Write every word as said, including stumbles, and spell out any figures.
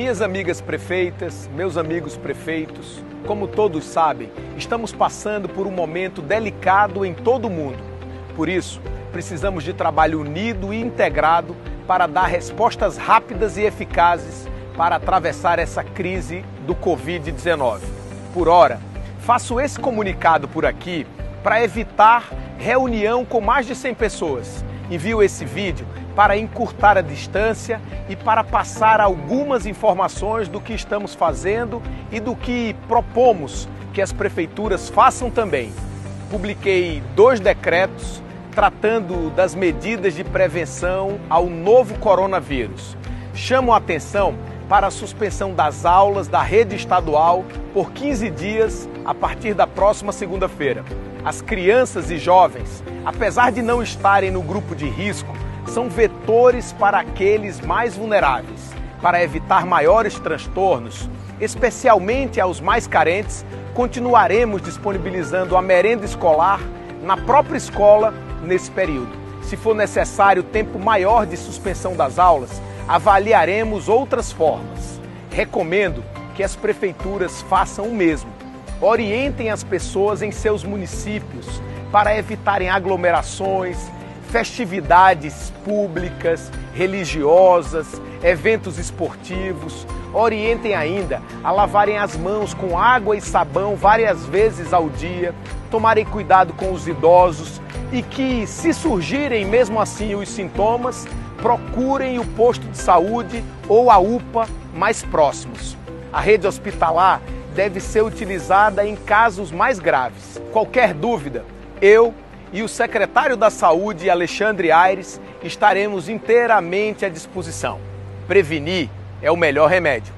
Minhas amigas prefeitas, meus amigos prefeitos, como todos sabem, estamos passando por um momento delicado em todo o mundo. Por isso, precisamos de trabalho unido e integrado para dar respostas rápidas e eficazes para atravessar essa crise do covid dezenove. Por ora, faço esse comunicado por aqui para evitar reunião com mais de cem pessoas. Envio esse vídeo para encurtar a distância e para passar algumas informações do que estamos fazendo e do que propomos que as prefeituras façam também. Publiquei dois decretos tratando das medidas de prevenção ao novo coronavírus. Chamo a atenção para a suspensão das aulas da rede estadual por quinze dias a partir da próxima segunda-feira. As crianças e jovens, apesar de não estarem no grupo de risco, são vetores para aqueles mais vulneráveis. Para evitar maiores transtornos, especialmente aos mais carentes, continuaremos disponibilizando a merenda escolar na própria escola nesse período. Se for necessário tempo maior de suspensão das aulas, avaliaremos outras formas. Recomendo que as prefeituras façam o mesmo. Orientem as pessoas em seus municípios para evitarem aglomerações, festividades públicas, religiosas, eventos esportivos. Orientem ainda a lavarem as mãos com água e sabão várias vezes ao dia, tomarem cuidado com os idosos e que, se surgirem mesmo assim os sintomas, procurem o posto de saúde ou a U P A mais próximos. A rede hospitalar deve ser utilizada em casos mais graves. Qualquer dúvida, eu e o secretário da Saúde, Alexandre Aires, estaremos inteiramente à disposição. Prevenir é o melhor remédio.